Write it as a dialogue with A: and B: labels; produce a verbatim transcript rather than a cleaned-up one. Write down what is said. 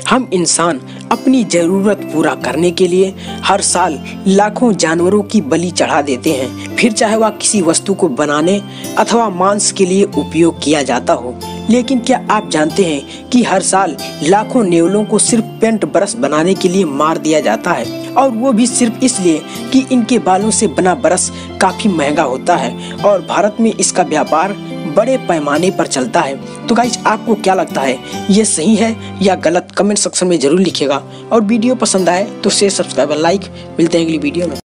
A: हम इंसान अपनी ज़रूरत पूरा करने के लिए हर साल लाखों जानवरों की बलि चढ़ा देते हैं, फिर चाहे वह किसी वस्तु को बनाने अथवा मांस के लिए उपयोग किया जाता हो। लेकिन क्या आप जानते हैं कि हर साल लाखों नेवलों को सिर्फ पेंट ब्रश बनाने के लिए मार दिया जाता है, और वो भी सिर्फ इसलिए कि इनके बालों से बना ब्रश काफ़ी महंगा होता है और भारत में इसका व्यापार बड़े पैमाने पर चलता है। तो गाइस, आपको क्या लगता है, ये सही है या गलत? कमेंट सेक्शन में जरूर लिखिएगा, और वीडियो पसंद आए तो शेयर, सब्सक्राइब और लाइक। मिलते हैं अगली वीडियो में।